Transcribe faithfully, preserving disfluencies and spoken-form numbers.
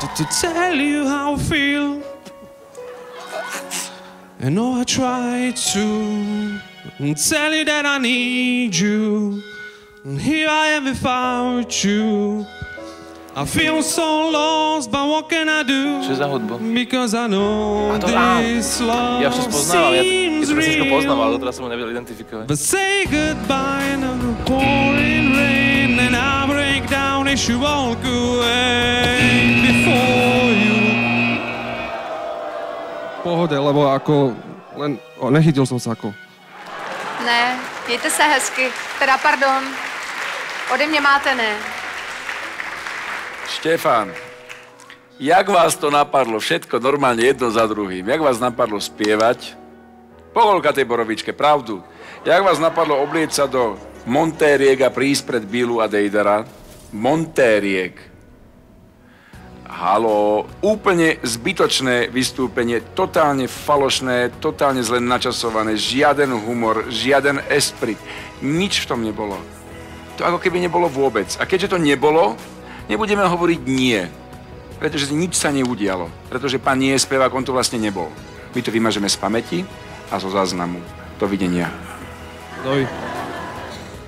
to tell you how I feel. And oh, I try to tell you that I need you. And here I am without you. I feel so lost, but what can I do? Čo je za hudbu? Because I know to, this love ja všetko poznávam, ja, ja seems to pesničku poznám, real. ale teraz som ho nevedel identifikovať. But say goodbye in the pouring rain, and I break down as you walk away before you. Pohode, lebo ako len o, nechytil som sa ako. Ne, mějte se hezky. Teda pardon, ode mě máte ne. Štefán, jak vás to napadlo, všetko normálne jedno za druhým, jak vás napadlo spievať, poholka tej borovičke, pravdu, jak vás napadlo oblieť sa do montériek a prísť pred Billu a Dejdara, montériek. Haló, úplne zbytočné vystúpenie, totálne falošné, totálne zle načasované, žiaden humor, žiaden esprit, nič v tom nebolo. To ako keby nebolo vôbec. A keďže to nebolo, nebudeme hovoriť nie, pretože nič sa neudialo, pretože pán nie je spevák, on to vlastne nebol. My to vymažeme z pamäti a zo záznamu. Dovidenia. Dovi.